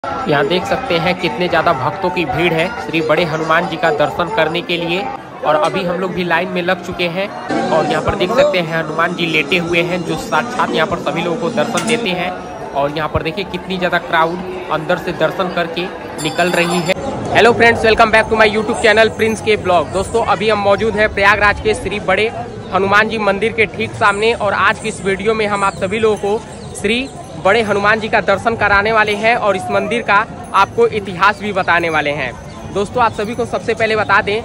यहाँ देख सकते हैं कितने ज़्यादा भक्तों की भीड़ है श्री बड़े हनुमान जी का दर्शन करने के लिए। और अभी हम लोग भी लाइन में लग चुके हैं और यहाँ पर देख सकते हैं हनुमान जी लेटे हुए हैं जो साक्षात यहाँ पर सभी लोगों को दर्शन देते हैं। और यहाँ पर देखिए कितनी ज़्यादा क्राउड अंदर से दर्शन करके निकल रही है। Hello friends, welcome back to my YouTube channel Prince के ब्लॉग। दोस्तों अभी हम मौजूद हैं प्रयागराज के श्री बड़े हनुमान जी मंदिर के ठीक सामने और आज की इस वीडियो में हम आप सभी लोगों को श्री बड़े हनुमान जी का दर्शन कराने वाले हैं और इस मंदिर का आपको इतिहास भी बताने वाले हैं। दोस्तों आप सभी को सबसे पहले बता दें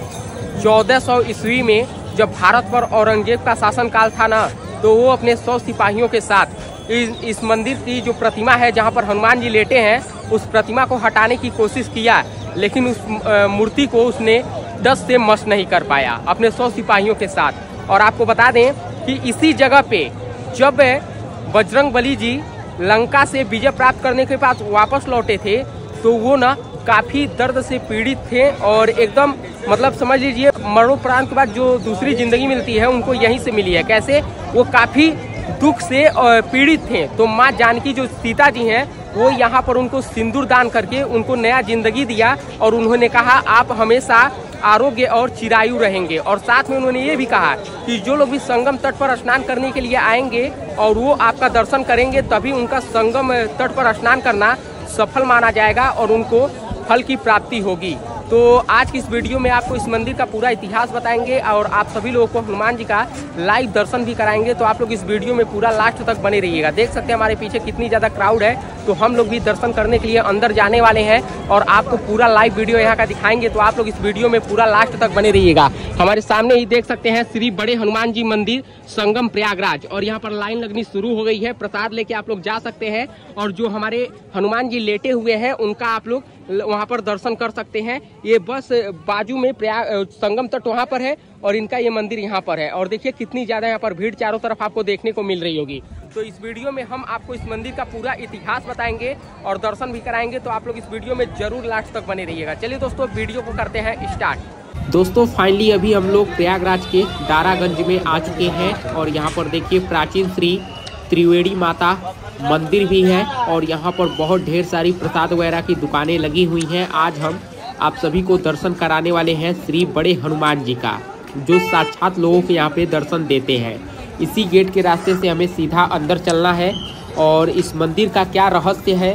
1400 ईस्वी में जब भारत पर औरंगजेब का शासनकाल था ना, तो वो अपने 100 सिपाहियों के साथ इस मंदिर की जो प्रतिमा है जहां पर हनुमान जी लेटे हैं उस प्रतिमा को हटाने की कोशिश किया, लेकिन उस मूर्ति को उसने 10 से मस नहीं कर पाया अपने 100 सिपाहियों के साथ। और आपको बता दें कि इसी जगह पे जब बजरंगबली जी लंका से विजय प्राप्त करने के बाद वापस लौटे थे तो वो ना काफ़ी दर्द से पीड़ित थे और एकदम मतलब समझ लीजिए मरणोपरांत के बाद जो दूसरी ज़िंदगी मिलती है उनको यहीं से मिली है। कैसे? वो काफ़ी दुख से पीड़ित थे, तो माँ जानकी जो सीता जी हैं वो यहाँ पर उनको सिंदूर दान करके उनको नया जिंदगी दिया और उन्होंने कहा आप हमेशा आरोग्य और चिरायु रहेंगे। और साथ में उन्होंने ये भी कहा कि जो लोग भी संगम तट पर स्नान करने के लिए आएंगे और वो आपका दर्शन करेंगे तभी उनका संगम तट पर स्नान करना सफल माना जाएगा और उनको फल की प्राप्ति होगी। तो आज की इस वीडियो में आपको इस मंदिर का पूरा इतिहास बताएंगे और आप सभी लोगों को हनुमान जी का लाइव दर्शन भी कराएंगे। तो आप लोग इस वीडियो में पूरा लास्ट तक बने रहिएगा। देख सकते हैं हमारे पीछे कितनी ज़्यादा क्राउड है, तो हम लोग भी दर्शन करने के लिए अंदर जाने वाले हैं और आपको पूरा लाइव वीडियो यहाँ का दिखाएंगे। तो आप लोग इस वीडियो में पूरा लास्ट तक बने रहिएगा। हमारे सामने ही देख सकते हैं श्री बड़े हनुमान जी मंदिर संगम प्रयागराज और यहाँ पर लाइन लगनी शुरू हो गई है। प्रसाद लेके आप लोग जा सकते हैं और जो हमारे हनुमान जी लेटे हुए हैं उनका आप लोग वहाँ पर दर्शन कर सकते हैं। ये बस बाजू में संगम तट वहाँ पर है और इनका ये मंदिर यहाँ पर है। और देखिए कितनी ज़्यादा यहाँ पर भीड़ चारों तरफ आपको देखने को मिल रही होगी। तो इस वीडियो में हम आपको इस मंदिर का पूरा इतिहास बताएंगे और दर्शन भी कराएंगे। तो आप लोग इस वीडियो में जरूर लास्ट तक बने रहिएगा। चलिए दोस्तों वीडियो को करते हैं स्टार्ट। दोस्तों फाइनली अभी हम लोग प्रयागराज के दारागंज में आ चुके हैं और यहाँ पर देखिए प्राचीन श्री त्रिवेणी माता मंदिर भी है और यहाँ पर बहुत ढेर सारी प्रसाद वगैरह की दुकानें लगी हुई हैं। आज हम आप सभी को दर्शन कराने वाले हैं श्री बड़े हनुमान जी का, जो साक्षात लोगों के यहाँ पे दर्शन देते हैं। इसी गेट के रास्ते से हमें सीधा अंदर चलना है और इस मंदिर का क्या रहस्य है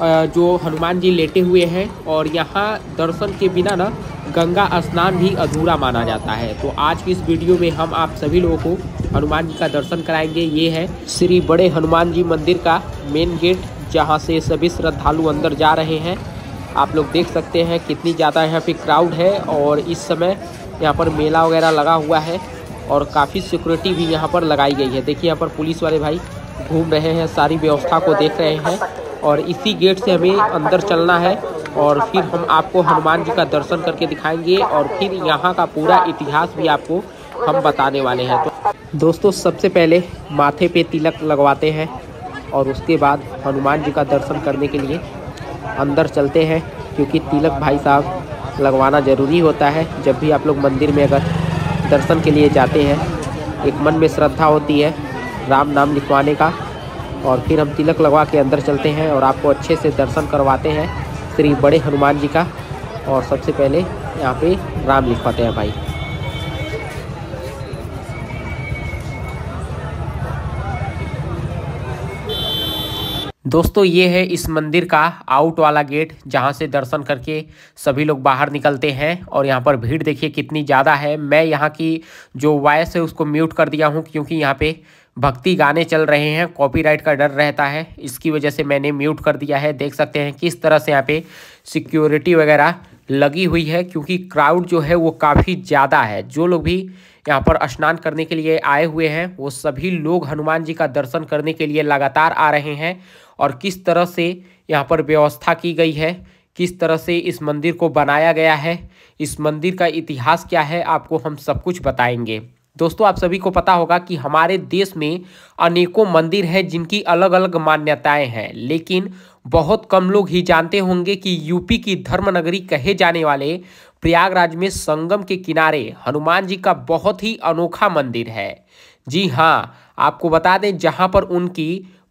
जो हनुमान जी लेटे हुए हैं और यहाँ दर्शन के बिना ना गंगा स्नान भी अधूरा माना जाता है। तो आज की इस वीडियो में हम आप सभी लोगों को हनुमान जी का दर्शन कराएंगे। ये है श्री बड़े हनुमान जी मंदिर का मेन गेट जहाँ से सभी श्रद्धालु अंदर जा रहे हैं। आप लोग देख सकते हैं कितनी ज़्यादा यहाँ पे क्राउड है और इस समय यहाँ पर मेला वगैरह लगा हुआ है और काफ़ी सिक्योरिटी भी यहाँ पर लगाई गई है। देखिए यहाँ पर पुलिस वाले भाई घूम रहे हैं, सारी व्यवस्था को देख रहे हैं और इसी गेट से हमें अंदर चलना है और फिर हम आपको हनुमान जी का दर्शन करके दिखाएंगे और फिर यहाँ का पूरा इतिहास भी आपको हम बताने वाले हैं। तो दोस्तों सबसे पहले माथे पे तिलक लगवाते हैं और उसके बाद हनुमान जी का दर्शन करने के लिए अंदर चलते हैं, क्योंकि तिलक भाई साहब लगवाना ज़रूरी होता है। जब भी आप लोग मंदिर में अगर दर्शन के लिए जाते हैं एक मन में श्रद्धा होती है राम नाम लिखवाने का और फिर हम तिलक लगवा के अंदर चलते हैं और आपको अच्छे से दर्शन करवाते हैं श्री बड़े हनुमान जी का। और सबसे पहले यहाँ पे राम लिखवाते हैं भाई। दोस्तों ये है इस मंदिर का आउट वाला गेट जहाँ से दर्शन करके सभी लोग बाहर निकलते हैं और यहाँ पर भीड़ देखिए कितनी ज़्यादा है। मैं यहाँ की जो वॉइस है उसको म्यूट कर दिया हूँ क्योंकि यहाँ पे भक्ति गाने चल रहे हैं, कॉपीराइट का डर रहता है, इसकी वजह से मैंने म्यूट कर दिया है। देख सकते हैं किस तरह से यहाँ पे सिक्योरिटी वगैरह लगी हुई है क्योंकि क्राउड जो है वो काफ़ी ज़्यादा है। जो लोग भी यहाँ पर स्नान करने के लिए आए हुए हैं वो सभी लोग हनुमान जी का दर्शन करने के लिए लगातार आ रहे हैं। और किस तरह से यहाँ पर व्यवस्था की गई है, किस तरह से इस मंदिर को बनाया गया है, इस मंदिर का इतिहास क्या है, आपको हम सब कुछ बताएंगे। दोस्तों आप सभी को पता होगा कि हमारे देश में अनेकों मंदिर हैं जिनकी अलग अलग मान्यताएं हैं, लेकिन बहुत कम लोग ही जानते होंगे कि यूपी की धर्म नगरी कहे जाने वाले प्रयागराज में संगम के किनारे हनुमान जी का बहुत ही अनोखा मंदिर है। जी हाँ, आपको बता दें जहाँ पर उनकी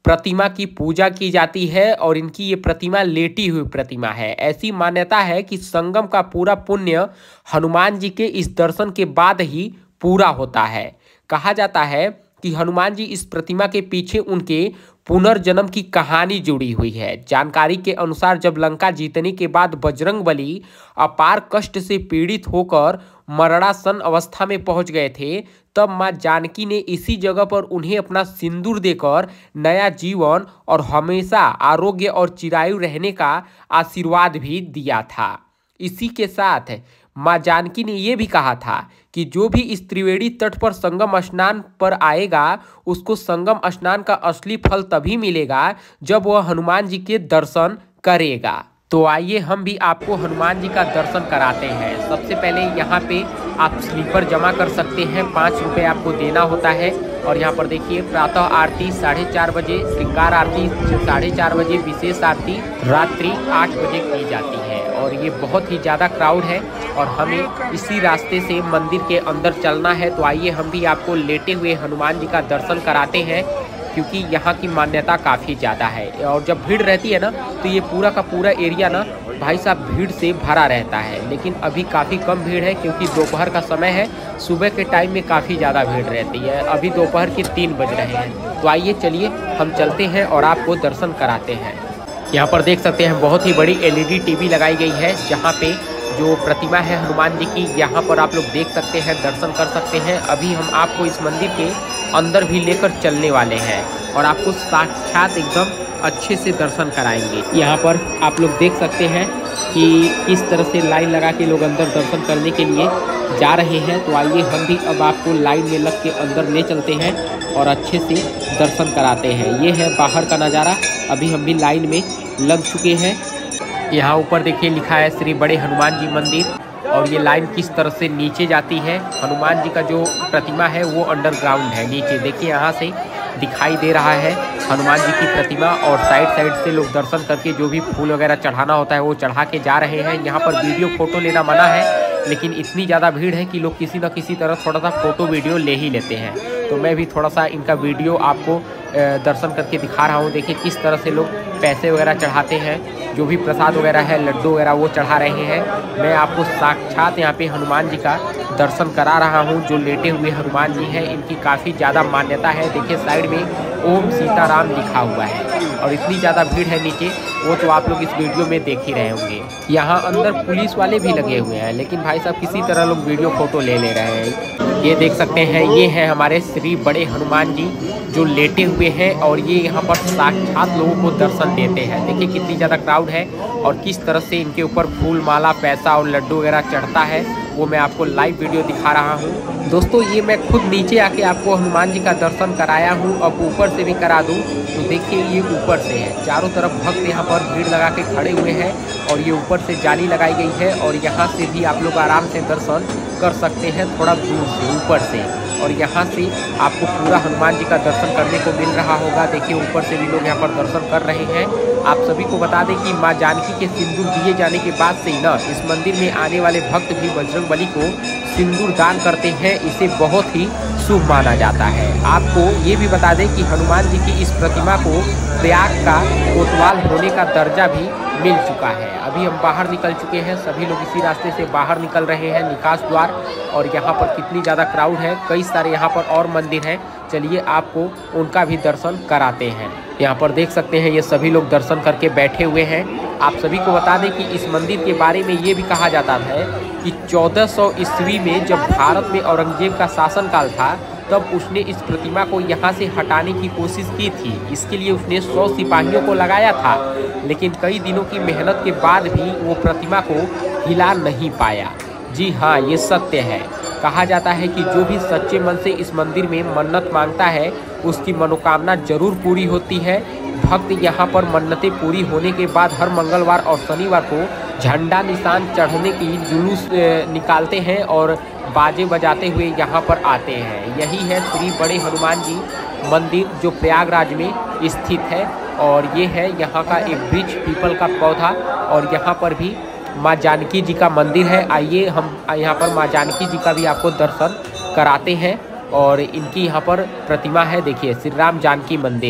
प्रतिमा की पूजा की जाती है और इनकी ये प्रतिमा लेटी हुई प्रतिमा है। ऐसी मान्यता है कि संगम का पूरा पुण्य हनुमान जी के इस दर्शन के बाद ही पूरा होता है। कहा जाता है कि हनुमान जी इस प्रतिमा के पीछे उनके पुनर्जन्म की कहानी जुड़ी हुई है। जानकारी के अनुसार जब लंका जीतने के बाद बजरंगबली अपार कष्ट से पीड़ित होकर मरणासन अवस्था में पहुंच गए थे, तब मां जानकी ने इसी जगह पर उन्हें अपना सिंदूर देकर नया जीवन और हमेशा आरोग्य और चिरायु रहने का आशीर्वाद भी दिया था। इसी के साथ मां जानकी ने यह भी कहा था कि जो भी इस त्रिवेणी तट पर संगम स्नान पर आएगा उसको संगम स्नान का असली फल तभी मिलेगा जब वह हनुमान जी के दर्शन करेगा। तो आइए हम भी आपको हनुमान जी का दर्शन कराते हैं। सबसे पहले यहाँ पे आप स्लीपर जमा कर सकते हैं, 5 रुपये आपको देना होता है। और यहाँ पर देखिए प्रातः आरती 4:30 बजे, श्रृंगार आरती 4:30 बजे, विशेष आरती रात्रि 8 बजे की जाती है। और ये बहुत ही ज़्यादा क्राउड है और हमें इसी रास्ते से मंदिर के अंदर चलना है। तो आइए हम भी आपको लेटे हुए हनुमान जी का दर्शन कराते हैं, क्योंकि यहाँ की मान्यता काफ़ी ज़्यादा है। और जब भीड़ रहती है ना तो ये पूरा का पूरा एरिया ना भाई साहब भीड़ से भरा रहता है। लेकिन अभी काफ़ी कम भीड़ है क्योंकि दोपहर का समय है। सुबह के टाइम में काफ़ी ज़्यादा भीड़ रहती है। अभी दोपहर के 3 बज रहे हैं। तो आइए चलिए हम चलते हैं और आपको दर्शन कराते हैं। यहाँ पर देख सकते हैं बहुत ही बड़ी LED TV लगाई गई है, जहाँ पे जो प्रतिमा है हनुमान जी की, यहाँ पर आप लोग देख सकते हैं, दर्शन कर सकते हैं। अभी हम आपको इस मंदिर के अंदर भी लेकर चलने वाले हैं और आपको साक्षात एकदम अच्छे से दर्शन कराएंगे। यहाँ पर आप लोग देख सकते हैं कि किस तरह से लाइन लगा के लोग अंदर दर्शन करने के लिए जा रहे हैं। तो आइए हम भी अब आपको लाइन में लग के अंदर ले चलते हैं और अच्छे से दर्शन कराते हैं। ये है बाहर का नज़ारा। अभी हम भी लाइन में लग चुके हैं। यहाँ ऊपर देखिए लिखा है श्री बड़े हनुमान जी मंदिर और ये लाइन किस तरह से नीचे जाती है। हनुमान जी का जो प्रतिमा है वो अंडरग्राउंड है, नीचे देखिए यहाँ से दिखाई दे रहा है हनुमान जी की प्रतिमा। और साइड से लोग दर्शन करके जो भी फूल वगैरह चढ़ाना होता है वो चढ़ा के जा रहे हैं। यहाँ पर वीडियो फोटो लेना मना है, लेकिन इतनी ज़्यादा भीड़ है कि लोग किसी न किसी तरह थोड़ा सा फोटो वीडियो ले ही लेते हैं। तो मैं भी थोड़ा सा इनका वीडियो आपको दर्शन करके दिखा रहा हूँ। देखिए किस तरह से लोग पैसे वगैरह चढ़ाते हैं, जो भी प्रसाद वगैरह है, लड्डू वगैरह वो चढ़ा रहे हैं। मैं आपको साक्षात यहाँ पे हनुमान जी का दर्शन करा रहा हूँ। जो लेटे हुए हनुमान जी हैं इनकी काफ़ी ज़्यादा मान्यता है। देखिए साइड में ओम सीताराम लिखा हुआ है और इतनी ज़्यादा भीड़ है नीचे, वो तो आप लोग इस वीडियो में देख ही रहे होंगे। यहाँ अंदर पुलिस वाले भी लगे हुए हैं, लेकिन भाई साहब किसी तरह लोग वीडियो फोटो ले रहे हैं। ये देख सकते हैं, ये हैं हमारे श्री बड़े हनुमान जी जो लेटे हुए हैं और ये यहाँ पर साक्षात लोगों को दर्शन देते हैं। देखिए कितनी ज़्यादा क्राउड है और किस तरह से इनके ऊपर फूल माला, पैसा और लड्डू वगैरह चढ़ता है, वो मैं आपको लाइव वीडियो दिखा रहा हूँ। दोस्तों ये मैं खुद नीचे आके आपको हनुमान जी का दर्शन कराया हूँ, अब ऊपर से भी करा दूँ। तो देखिए ये ऊपर से है, चारों तरफ भक्त यहाँ पर भीड़ लगा के खड़े हुए हैं और ये ऊपर से जाली लगाई गई है और यहाँ से भी आप लोग आराम से दर्शन कर सकते हैं, थोड़ा दूर से ऊपर से। और यहाँ से आपको पूरा हनुमान जी का दर्शन करने को मिल रहा होगा। देखिए ऊपर से भी लोग यहाँ पर दर्शन कर रहे हैं। आप सभी को बता दें कि माँ जानकी के सिंदूर दिए जाने के बाद से ही ना इस मंदिर में आने वाले भक्त भी बजरंगबली को सिंदूर दान करते हैं। इसे बहुत ही शुभ माना जाता है। आपको ये भी बता दें कि हनुमान जी की इस प्रतिमा को प्रयाग का कोतवाल होने का दर्जा भी मिल चुका है। अभी हम बाहर निकल चुके हैं, सभी लोग इसी रास्ते से बाहर निकल रहे हैं, निकास द्वार। और यहाँ पर कितनी ज़्यादा क्राउड है, कई सारे यहाँ पर और मंदिर हैं। चलिए आपको उनका भी दर्शन कराते हैं। यहाँ पर देख सकते हैं ये सभी लोग दर्शन करके बैठे हुए हैं। आप सभी को बता दें कि इस मंदिर के बारे में ये भी कहा जाता है कि 1400 ईस्वी में जब भारत में औरंगजेब का शासनकाल था, तब उसने इस प्रतिमा को यहाँ से हटाने की कोशिश की थी। इसके लिए उसने 100 सिपाहियों को लगाया था, लेकिन कई दिनों की मेहनत के बाद भी वो प्रतिमा को हिला नहीं पाया। जी हाँ, ये सत्य है। कहा जाता है कि जो भी सच्चे मन से इस मंदिर में मन्नत मांगता है उसकी मनोकामना जरूर पूरी होती है। भक्त यहाँ पर मन्नतें पूरी होने के बाद हर मंगलवार और शनिवार को झंडा निशान चढ़ने की जुलूस निकालते हैं और बाजे बजाते हुए यहाँ पर आते हैं। यही है श्री बड़े हनुमान जी मंदिर जो प्रयागराज में स्थित है। और ये है यहाँ का एक वृक्ष, पीपल का पौधा। और यहाँ पर भी माँ जानकी जी का मंदिर है। आइए हम यहाँ पर माँ जानकी जी का भी आपको दर्शन कराते हैं। और इनकी यहाँ पर प्रतिमा है, देखिए श्री राम जानकी मंदिर।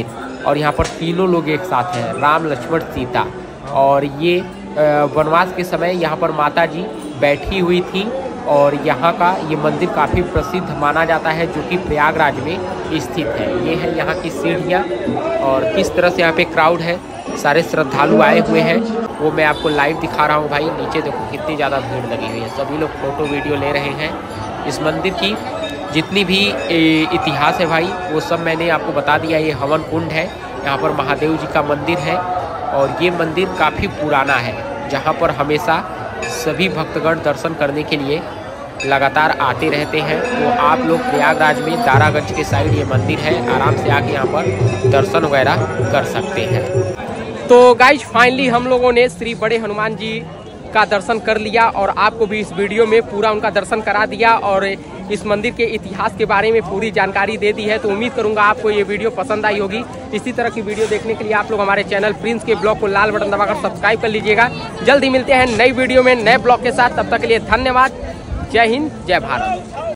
और यहाँ पर तीनों लोग एक साथ हैं, राम लक्ष्मण सीता। और ये वनवास के समय यहाँ पर माता जी बैठी हुई थी और यहाँ का ये मंदिर काफ़ी प्रसिद्ध माना जाता है, जो कि प्रयागराज में स्थित है। ये है यहाँ की सीढ़ियाँ और किस तरह से यहाँ पे क्राउड है, सारे श्रद्धालु आए हुए हैं, वो मैं आपको लाइव दिखा रहा हूँ भाई। नीचे देखो कितनी ज़्यादा भीड़ लगी हुई है, सभी लोग फ़ोटो वीडियो ले रहे हैं। इस मंदिर की जितनी भी इतिहास है भाई वो सब मैंने आपको बता दिया। ये हवन कुंड है, यहाँ पर महादेव जी का मंदिर है और ये मंदिर काफ़ी पुराना है, जहाँ पर हमेशा सभी भक्तगण दर्शन करने के लिए लगातार आते रहते हैं। तो आप लोग प्रयागराज में दारागंज के साइड ये मंदिर है, आराम से आके यहाँ पर दर्शन वगैरह कर सकते हैं। तो गाइज फाइनली हम लोगों ने श्री बड़े हनुमान जी का दर्शन कर लिया और आपको भी इस वीडियो में पूरा उनका दर्शन करा दिया और इस मंदिर के इतिहास के बारे में पूरी जानकारी दे दी है। तो उम्मीद करूंगा आपको ये वीडियो पसंद आई होगी। इसी तरह की वीडियो देखने के लिए आप लोग हमारे चैनल प्रिंस के ब्लॉग को लाल बटन दबाकर सब्सक्राइब कर लीजिएगा। जल्द ही मिलते हैं नई वीडियो में नए ब्लॉग के साथ, तब तक के लिए धन्यवाद। जय हिंद, जय भारत।